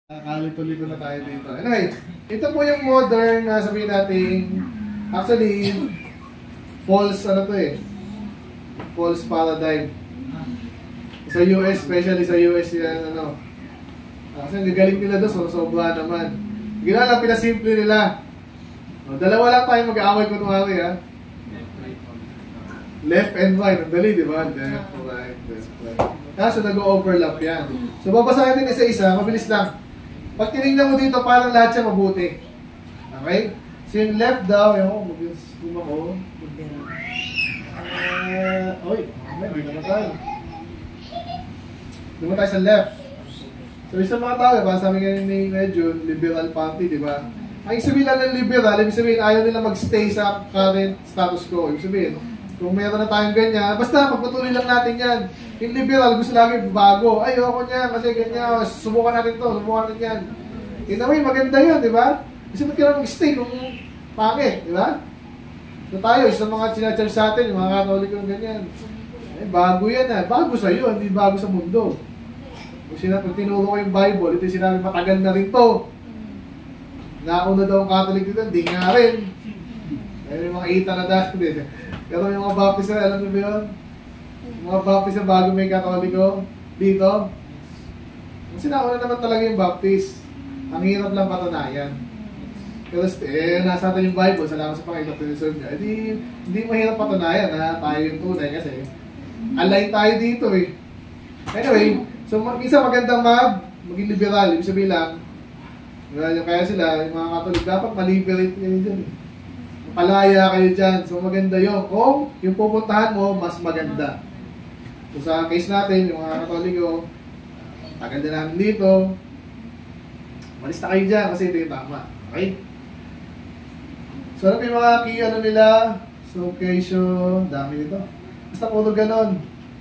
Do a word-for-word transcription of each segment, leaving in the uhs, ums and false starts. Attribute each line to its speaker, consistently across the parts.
Speaker 1: Kalito-lito na tayo dito. Anyway, ito po yung modern na sabihin natin, actually, false ano to eh, false paradigm. Sa U S, especially sa U S yan, ano, kasi nagaling nila doon, so sobra naman. Ginawa lang, pinasimple nila. O, dalawa lang tayo mag-aaway kunwari ha. Left and right, ang dali, di ba? Left, right, left, right. Kaso nag-overlap yan. So babasahin din isa-isa, mabilis lang. Pag tinignan mo dito, parang lahat siya mabuti. Okay? So yung left daw, yung oh, mag-zoom ako. Uh, oy, may naman tayo. Doon tayo sa left. So isang mga tao, para sa amin ni medyo liberal party, di ba? Ang ibig sabihin lang ng liberal, ibig sabihin ayaw nila mag-stay sa current status quo. Ibig sabihin, kung meron na tayong ganyan, basta pagpatuloy lang natin yan. Yung liberal, gusto lagi bago. Ay, ayoko niya, kasi ganyan, subukan natin to, subukan natin yan. In a way, maganda yun, di ba? Kasi ba't ka na mag-stay kung pangit, di ba? So tayo, isa mga sinacharge sa atin, yung mga Katoliko ng ganyan. Eh, bago yan ah. Bago sa'yo, hindi bago sa mundo. Kung sinabi, tinuro ko yung Bible, ito yung sinabi, matagal na rin to. Nauna daw ang Catholic dito, hindi nga rin. Ayun yung mga ita na dahil din. Pero yung mga baptist na, alam mo ba yun? Yung mga baptist na bago may Katoliko dito. Kasi nauna naman talaga yung baptist. Ang hirap lang patunayan. Pero eh, nasa atin yung Bible, salamat sa Panginoon, piniserve niya. Hindi, hindi mahirap patunayan na tayo yung tunay kasi align tayo dito eh. Anyway, so minsan magandang mag, maging liberal, ibig sabihin lang, kaya sila, yung mga Katolik, dapat ma-liberate kayo dyan eh. Palaya kayo dyan. So maganda yun. Kung yung pupuntahan mo, mas maganda. So sa case natin, yung mga Katoliko, tagal na namin dito, malis na kayo dyan kasi ito yung tama. Okay? So ano yung mga key ano nila? So occasion, dami nito. Basta puro ganon.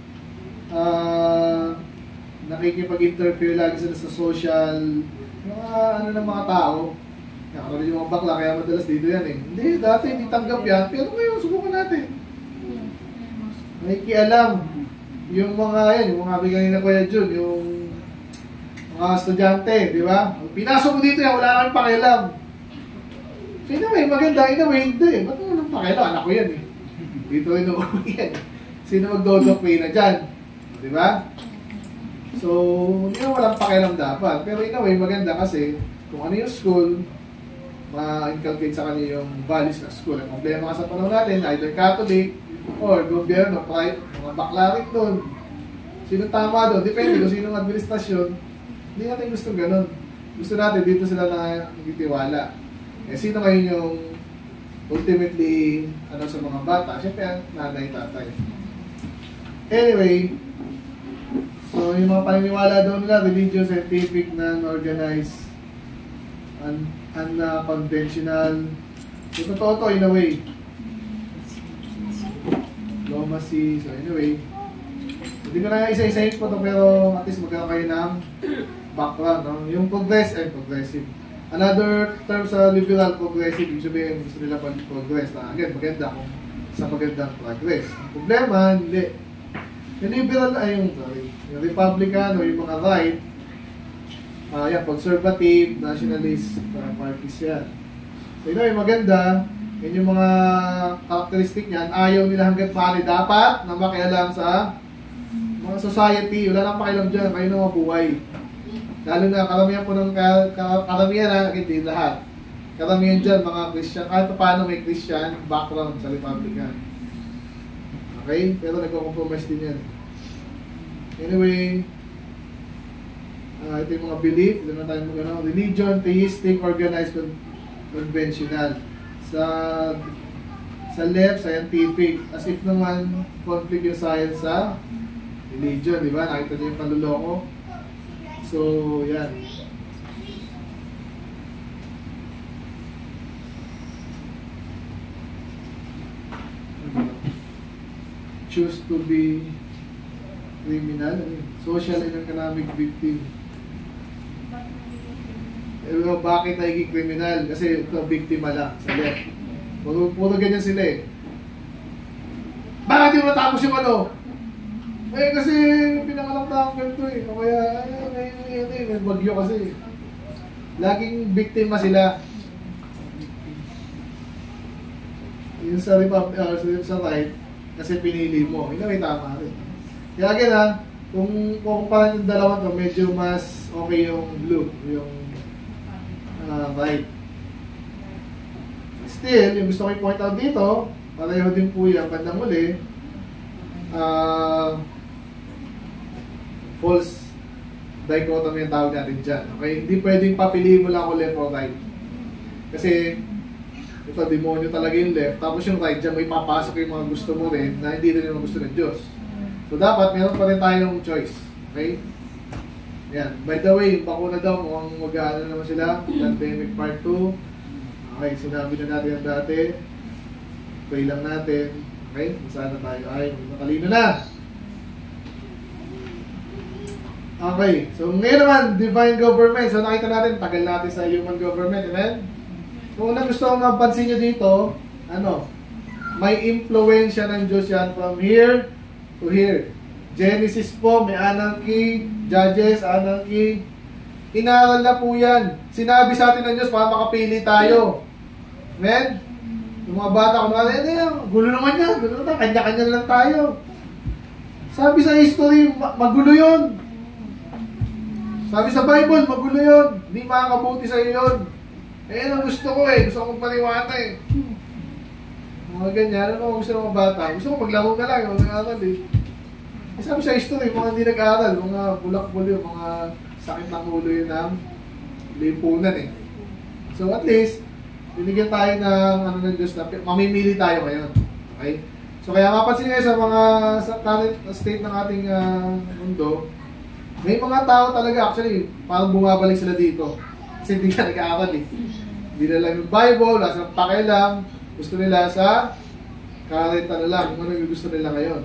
Speaker 1: Uh, nakikipag-interfere lagi sila sa social, mga ano ng mga tao. Nakakaroon yung mga bakla, kaya madalas dito yan eh. Hindi, dati hindi tanggap yan, pero ngayon, subukan natin. Nakikialam. Yung mga yan, yung mga bigay na Kuya Jun, yung mga estudyante, di ba? Pinasok mo dito yan, wala kang pakialam. So, in a way, maganda, in a way, hindi. Ba't mo nang pakialam? Anak ko yan eh. Dito rin ako yan. Sino magdodok pay na dyan? Di ba? So, hindi na walang pakialam dapat. Pero in a way, maganda kasi kung ano yung school, ma-inculcate sa kanya yung values ng school. Ang problema ka sa panahon natin, either Catholic or gobyerno, private, mga bakla rin doon. Sino tama doon? Depende kung sinong administrasyon. Hindi natin gusto ganun. Gusto natin, dito sila na nagtitiwala. Eh, sino ngayon yung ultimately, ano sa mga bata? Siyempre, nanay, tatay. Anyway, so yung mga paniniwala doon nila, religious, scientific, non-organized, un unconventional. So, totoo to in a way. Diplomacy. So, anyway. Hindi ko na isa-isahin po to, pero at least magkakaroon kayo ng background. No? Yung progress, eh, progressive. Another term sa liberal, progressive. Ibig sabihin, gusto nila pag-progress. Na, again, maganda kung sa magandang progress. Ang problema, hindi. Yung liberal ay yung, sorry, yung Republican o yung mga right, Uh, yan, conservative, nationalist uh, parties yan. So, yun yung maganda, yun yung mga karakteristik niyan, ayaw nila hanggang maaari dapat na makialam sa mga society, wala nang makialam dyan, kayo na mabuhay. Lalo na karamihan po ng karamihan na, hindi lahat. Karamihan dyan, mga Christian, kahit paano may Christian background sa Republican. Okay? Pero nagko-compromise din yan. Anyway, Uh, ito yung mga belief, ito na tayo mag-ano, religion, theistic, organized, con conventional. Sa sa left, scientific, as if naman conflict yung science sa religion, di ba? Nakita niyo yung panluloko. So, yan. Choose to be criminal, social and economic victim. Eh, bakit naging criminal? Kasi ito, biktima lang sa left. Puro, puro ganyan sila eh. Bakit di mo natapos yung ano? Eh kasi pinangalang na ang ganito eh. O kaya, eh, may, may, may, may bagyo kasi. Laging biktima sila. Yung sa, uh, sa right, kasi pinili mo. Yun may tama rin. Kaya again ha, kung kukumparan yung dalawa to, medyo mas okay yung blue, yung uh, right. Still, yung gusto ko i-point out dito, pareho din po yan, bandang uli, uh, false dichotomy yung tawag natin dyan. Okay? Hindi pwedeng papiliin mo lang kung left or right. Kasi, ito, demonyo talaga yung left, tapos yung right dyan, may papasok yung mga gusto mo rin na hindi rin yung gusto ng Diyos. So, dapat meron pa rin tayong choice. Okay? Yan. By the way, yung bakuna daw, mukhang mag-aano naman sila. Pandemic part two. Okay, sinabi na natin yan dati. Pray lang natin. Okay? Sana tayo ay matalino na. Okay. So, ngayon naman, divine government. So, nakita natin, tagal natin sa human government. Amen? Kung unang gusto kong mapansin nyo dito, ano? May impluensya ng Diyos yan from here to here. Genesis po, may anarchy. Judges, anarchy. Inaral na po yan. Sinabi sa atin ng Diyos para makapili tayo. Amen? Yung mga bata, kung ano yan, gulo naman yan. Gulo naman, kanya-kanya lang tayo. Sabi sa history, magulo yun. Sabi sa Bible, magulo yun. Hindi makakabuti sa iyo yun. Eh, yun ang gusto ko eh. Gusto ko magpaniwala eh. Mga ganyan, ano gusto ng mga bata? Gusto ko maglaro ka lang, yung nag-aaral eh. Eh, sabi sa history, mga hindi nag-aaral, mga bulak-bulo, mga sakit ng ulo yun ng limpunan eh. So at least, binigyan tayo ng ano ng Diyos na mamimili tayo ngayon. Okay? So kaya mapansin nyo sa mga sa current state ng ating uh, mundo, may mga tao talaga actually parang bumabalik sila dito. Kasi hindi ka nag-aaral eh. Hindi na lang yung Bible, wala silang pakialam. Gusto nila sa current ano lang, kung ano yung gusto nila ngayon.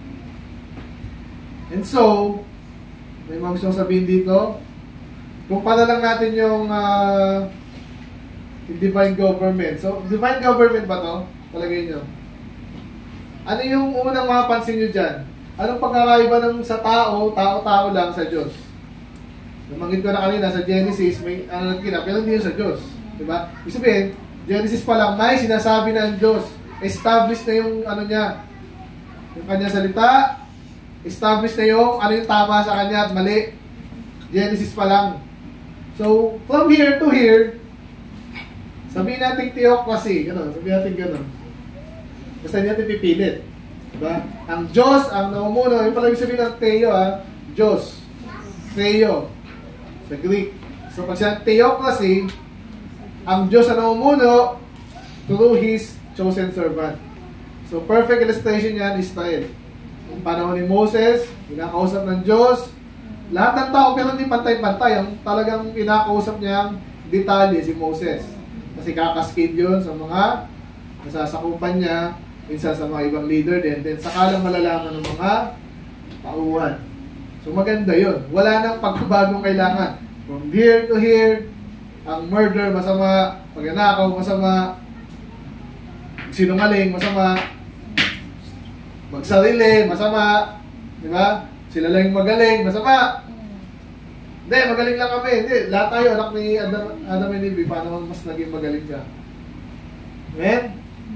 Speaker 1: And so, may mga gusto sabihin dito. Kumpara lang natin yung uh, divine government. So, divine government ba to? Palagay nyo. Ano yung unang mapapansin nyo dyan? Anong pagkakaiba ng sa tao, tao-tao lang sa Diyos? Namanggit ko na kanina sa Genesis, may ano na pero hindi yun sa Diyos. Diba? Ibig sabihin, Genesis pa lang, may sinasabi na ang Diyos. Established na yung ano niya, yung kanya salita, established na yung ano yung tama sa kanya at mali. Genesis pa lang. So, from here to here, sabihin natin theocracy, gano'n, sabihin natin gano'n. Basta hindi natin pipilit. Diba? Ang Diyos, ang namumuno, yung pala yung sabihin ng Theo, ha? Diyos. Theo. Sa Greek. So, pag siya theocracy, ang Diyos ang namumuno through His chosen servant. So, perfect illustration yan, Israel. Yung panahon ni Moses, pinakausap ng Diyos, lahat ng tao, pero hindi pantay-pantay. Ang talagang pinakausap niyang detalye si Moses. Kasi kakaskid yun sa mga nasasakupan niya, minsan sa mga ibang leader din, then saka lang malalaman ng mga tauhan. So maganda yun. Wala nang pagbabagong kailangan. From here to here, ang murder, masama, pagnanakaw, masama, sinungaling, masama, magsarili, masama, di ba? Sila lang yung magaling, masama. Hindi, magaling lang kami. Hindi, lahat tayo, anak ni Adam, Adam and Eve, paano mas naging magaling ka? Amen?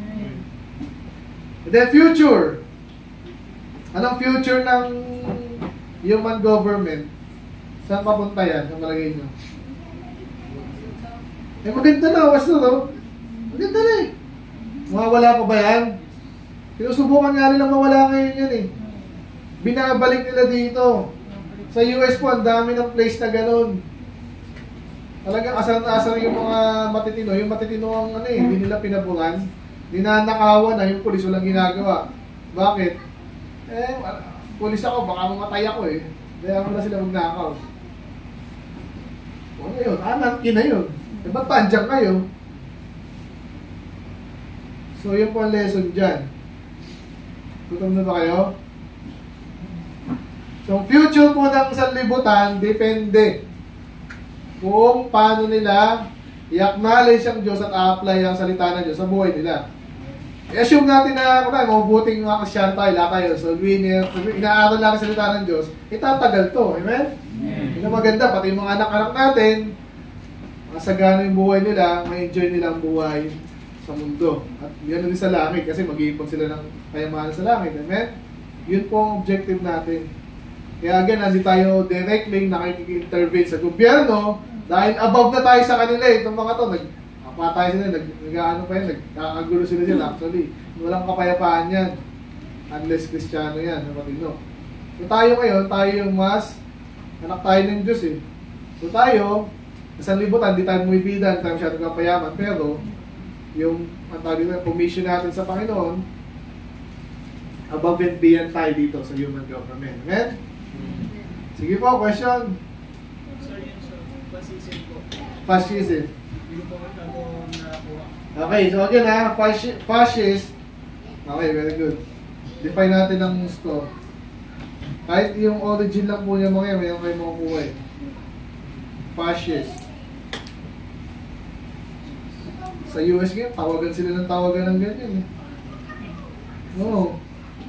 Speaker 1: And then future. Anong future ng human government? Saan papunta yan? Ang malagay nyo? Eh, maganda na. Basta no? Maganda na eh. Mawawala pa ba yan? Sinusubukan nga nilang mawala ngayon yan eh. Binabalik nila dito. Sa U S po, ang dami ng place na ganun. Talagang asar na asar yung mga matitino. Yung matitino ang ano eh, hindi nila pinabulan. Ninanakawan na yung pulis walang ginagawa. Bakit? Eh, pulis ako, baka mamatay ako eh. Kaya wala sila magnakaw. Ano yun? Anarchy na yun. Eh, ba't pandiyan kayo? So, yun po ang lesson dyan. Tutom na ba kayo? So, future po ng sanlibutan, depende kung paano nila i-acknowledge ang Diyos at a-apply ang salita ng Diyos sa buhay nila. I-assume natin na kung tayo, mabubuting mga Christian tayo, lahat tayo. So, inaaral lang ang salita ng Diyos, itatagal to. Amen? Amen. Yung maganda, pati yung mga anak-anak natin, masagana yung buhay nila, ma-enjoy nila ang buhay sa mundo. At yan din sa langit kasi mag-iipon sila ng kayamanan sa langit. Amen? Yun po ang objective natin. Kaya again, hindi tayo directly nakikita-intervene sa gobyerno dahil above na tayo sa kanila eh. Itong mga to, nagpapatay sila, nag, nag-ano pa yun, nagkakagulo sila dyan. Actually, walang kapayapaan yan. Unless Kristiyano yan, napatid no. So tayo ngayon, tayo yung mas anak tayo ng Diyos eh. So tayo, sa libutan, di tayo mumibidan, tayo masyadong kapayaman, pero yung ang tawag dito, commission natin sa Panginoon, above and beyond tayo dito sa human government. Amen? Sige po, question.
Speaker 2: Sir, yun sir, fascism po.
Speaker 1: Fascism.
Speaker 2: Hindi po ako nakakuha.
Speaker 1: Okay, so again ha, fasci- fascist. Okay, very good. Define natin ang gusto. Kahit yung origin lang po niya mga yan, mayroon kayo makukuha eh. Fascist. Sa U S ngayon, tawagan sila ng tawagan ng ganyan eh. No.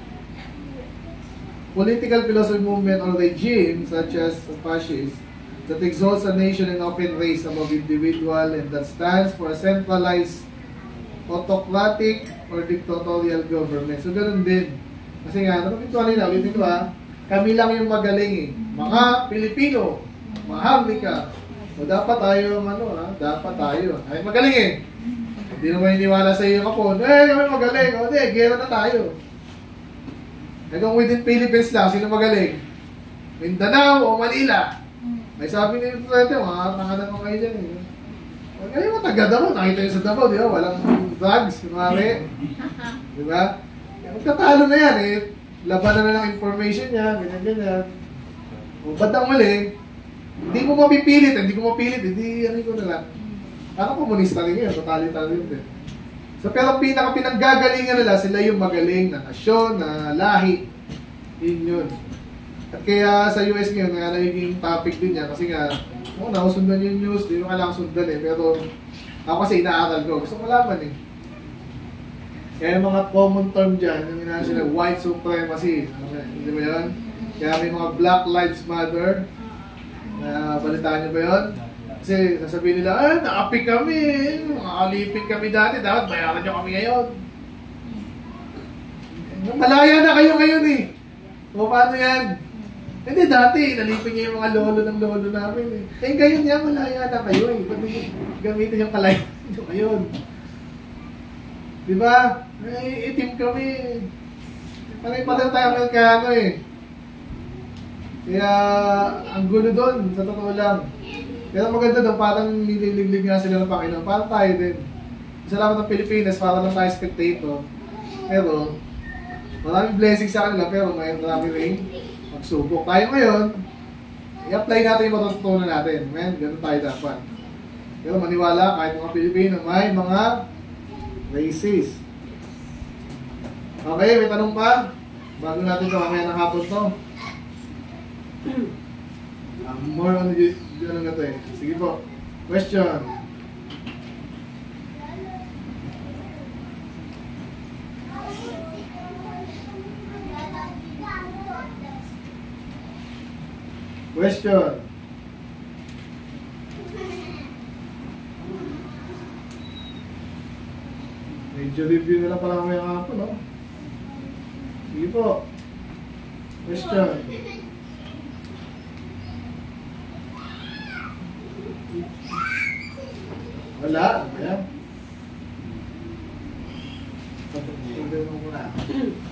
Speaker 1: Political philosophy movement or regime such as fascist that exalts a nation and often race above individual and that stands for a centralized autocratic or dictatorial government. So ganun din. Kasi nga, nabanggit ko kanina, ulitin ko ha, kami lang yung magaling eh. Mga Pilipino, mahamli ka. O dapat tayo, ano ha, dapat tayo. Ay magaling eh. Hindi naman iniwala sa iyo kapon, eh kami magaling. O di, gera na tayo. Hanggang within Philippines lang, sino magaling? Mindanao o Manila? May sabi ni Duterte, mga tanga naman kayo dyan eh. Magaling mo, taga Davao, nakita nyo sa Davao, di ba? Walang drugs, kumari. Di ba? Magkatalo na yan eh. Labanan na ng information niya, ganyan-ganyan. O ba't ang mali? Hindi mo mapipilit, hindi ko mapilit, hindi ano ko na lang. Parang komunista rin yun, totalitarian din. So pero pinaka-pinanggagalingan nila, sila yung magaling na nasyon, na lahi. Yun yun. At kaya sa U S ngayon, kaya nagiging topic din niya kasi nga, oh, nakusundan yung news, di mo kailangan sundan eh. Pero ako kasi inaaral ko, gusto ko malaman eh. Kaya yung mga common term dyan, yung inaano sila, white supremacy. Hindi ba yun? Kaya may mga Black Lives Matter. Uh, balitaan niyo ba yun? Kasi sasabihin nila, ah, naapi kami, nakalipin kami dati, dapat bayaran niyo kami ngayon. Malaya na kayo ngayon eh. O paano yan? Hindi dati, nalipin niyo yung mga lolo ng lolo namin eh. Eh ngayon yan, malaya na kayo eh. Ba't gamitin yung kalaya niyo ngayon? Diba? Ay, itim kami. Panay-panay tayo ng kano eh. Kaya, ang gulo doon, sa totoo lang. Kaya maganda doon, parang nililiglig nga sila ng Panginoon. Parang tayo din. Salamat ng Pilipinas, parang lang tayo spectator. Pero, maraming blessings sa kanila, pero may marami rin magsubok. Tayo ngayon, i-apply natin yung matutunan natin. Man, ganun tayo dapat. Pero maniwala, kahit mga Pilipino, may mga racist. Okay, may tanong pa? Bago natin ito, mamaya ng hapon to. Um, more on the ano nga to eh. Sige po. Question. Question. Medyo review nila pala may hapon, no? Sige po. Question. Wala. Ayan. Pagdating mo muna.